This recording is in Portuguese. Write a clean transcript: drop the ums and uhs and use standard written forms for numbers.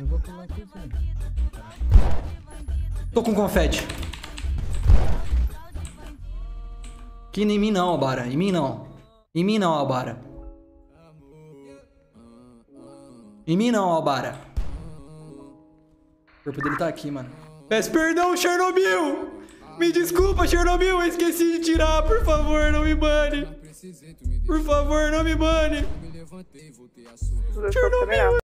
Eu vou pular aqui, velho. Tô com confete. Que em mim não, Albara. Em mim não. Em mim não, Albara. Em mim não, Albara. O corpo dele tá aqui, mano. Peço perdão, Chernobyl! Me desculpa, Chernobyl, eu esqueci de tirar. Por favor, não me bane. Por favor, não me bane. Chernobyl!